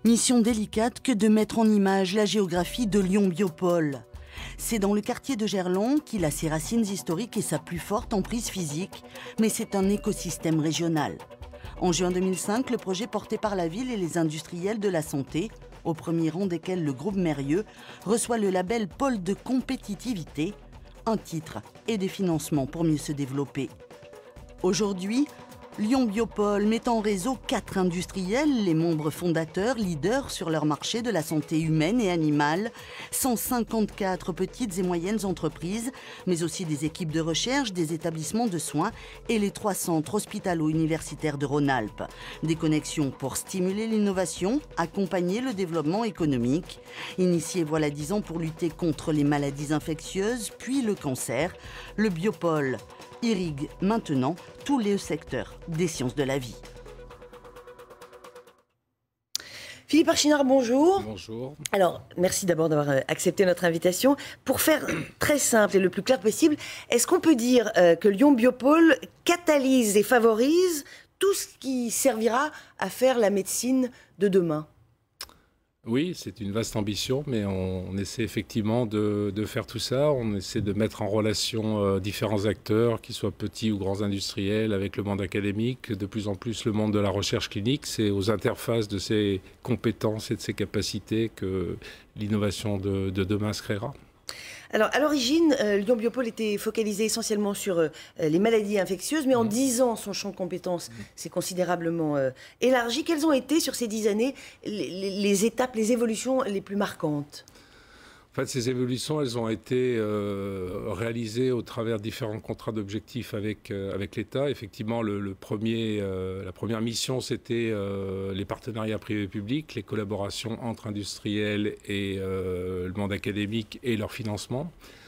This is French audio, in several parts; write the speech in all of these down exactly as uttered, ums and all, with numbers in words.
Mission délicate que de mettre en image la géographie de Lyon Biopôle. C'est dans le quartier de Gerland qu'il a ses racines historiques et sa plus forte emprise physique, mais c'est un écosystème régional. En juin deux mille cinq, le projet porté par la ville et les industriels de la santé, au premier rang desquels le groupe Mérieux, reçoit le label Pôle de compétitivité, un titre et des financements pour mieux se développer. Aujourd'hui, Lyon Biopôle met en réseau quatre industriels, les membres fondateurs, leaders sur leur marché de la santé humaine et animale, cent cinquante-quatre petites et moyennes entreprises, mais aussi des équipes de recherche, des établissements de soins et les trois centres hospitalo-universitaires de Rhône-Alpes. Des connexions pour stimuler l'innovation, accompagner le développement économique. Initié voilà dix ans pour lutter contre les maladies infectieuses, puis le cancer, le Biopôle irrigue maintenant tous les secteurs des sciences de la vie. Philippe Archinard, bonjour. Bonjour. Alors, merci d'abord d'avoir accepté notre invitation. Pour faire très simple et le plus clair possible, est-ce qu'on peut dire euh, que Lyon Biopôle catalyse et favorise tout ce qui servira à faire la médecine de demain ? Oui, c'est une vaste ambition, mais on, on essaie effectivement de, de faire tout ça. On essaie de mettre en relation euh, différents acteurs, qu'ils soient petits ou grands industriels, avec le monde académique, de plus en plus le monde de la recherche clinique. C'est aux interfaces de ces compétences et de ces capacités que l'innovation de, de demain se créera. Alors, à l'origine, euh, Lyon Biopôle était focalisé essentiellement sur euh, les maladies infectieuses, mais en dix ans, son champ de compétences s'est considérablement euh, élargi. Quelles ont été, sur ces dix années, les, les, les étapes, les évolutions les plus marquantes ? En fait, ces évolutions, elles ont été euh, réalisées au travers de différents contrats d'objectifs avec, euh, avec l'État. Effectivement, le, le premier, euh, la première mission, c'était euh, les partenariats privés-publics, les collaborations entre industriels et euh, le monde académique et leur financement.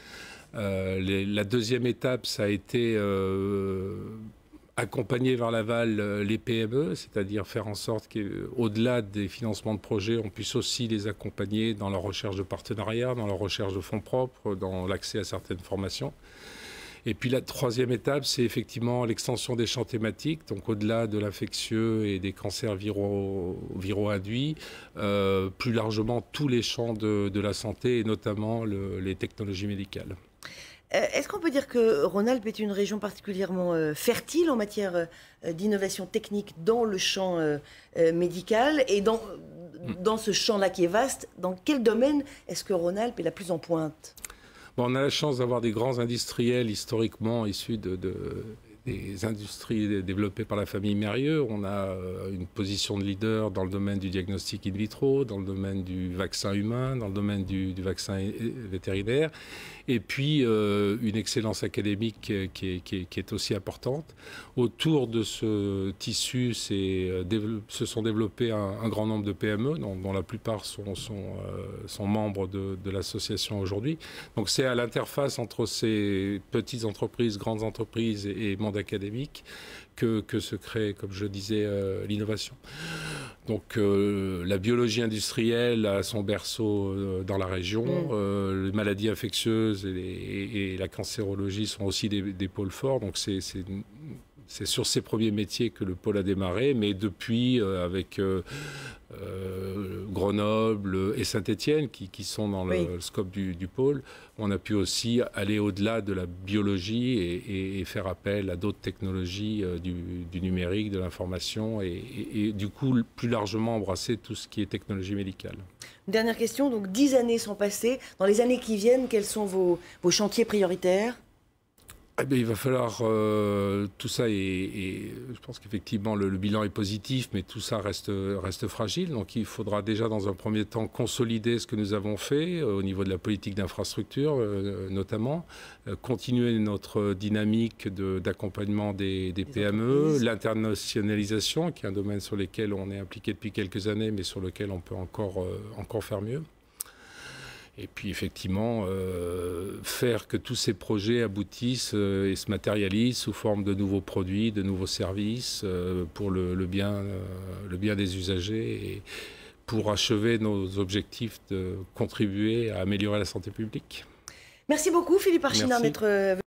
Euh, les, la deuxième étape, ça a été euh, accompagner vers l'aval les P M E, c'est-à-dire faire en sorte qu'au-delà des financements de projets, on puisse aussi les accompagner dans leur recherche de partenariats, dans leur recherche de fonds propres, dans l'accès à certaines formations. Et puis la troisième étape, c'est effectivement l'extension des champs thématiques, donc au-delà de l'infectieux et des cancers viraux, viraux induits, euh, plus largement tous les champs de, de la santé et notamment le, les technologies médicales. Est-ce qu'on peut dire que Rhône-Alpes est une région particulièrement euh, fertile en matière euh, d'innovation technique dans le champ euh, euh, médical et dans, dans ce champ-là qui est vaste, dans quel domaine est-ce que Rhône-Alpes est la plus en pointe ? Bon, on a la chance d'avoir des grands industriels historiquement issus de, de, des industries développées par la famille Mérieux. On a une position de leader dans le domaine du diagnostic in vitro, dans le domaine du vaccin humain, dans le domaine du, du vaccin vétérinaire. Et puis euh, une excellence académique qui est, qui, est, qui est aussi importante. Autour de ce tissu, c'est, se sont développés un, un grand nombre de P M E, dont, dont la plupart sont, sont, euh, sont membres de, de l'association aujourd'hui. Donc c'est à l'interface entre ces petites entreprises, grandes entreprises et, et monde académique que, que se crée, comme je disais, euh, l'innovation. Donc euh, la biologie industrielle a son berceau euh, dans la région. Mmh. Euh, les maladies infectieuses et, les, et, et la cancérologie sont aussi des, des pôles forts. Donc c'est c'est sur ces premiers métiers que le pôle a démarré. Mais depuis, euh, avec euh, euh, Grenoble et Saint-Étienne, qui, qui sont dans le, oui. le scope du, du pôle, on a pu aussi aller au-delà de la biologie et, et, et faire appel à d'autres technologies euh, du, du numérique, de l'information et, et, et du coup plus largement embrasser tout ce qui est technologie médicale. Une dernière question, donc dix années sont passées. Dans les années qui viennent, quels sont vos, vos chantiers prioritaires ? Eh bien, il va falloir euh, tout ça et, et je pense qu'effectivement le, le bilan est positif, mais tout ça reste reste fragile. Donc il faudra déjà dans un premier temps consolider ce que nous avons fait euh, au niveau de la politique d'infrastructure euh, notamment, euh, continuer notre dynamique d'accompagnement de, des, des, des P M E, l'internationalisation qui est un domaine sur lequel on est impliqué depuis quelques années, mais sur lequel on peut encore euh, encore faire mieux. Et puis effectivement, euh, faire que tous ces projets aboutissent euh, et se matérialisent sous forme de nouveaux produits, de nouveaux services euh, pour le, le, bien, euh, le bien des usagers et pour achever nos objectifs de contribuer à améliorer la santé publique. Merci beaucoup Philippe Archinard d'être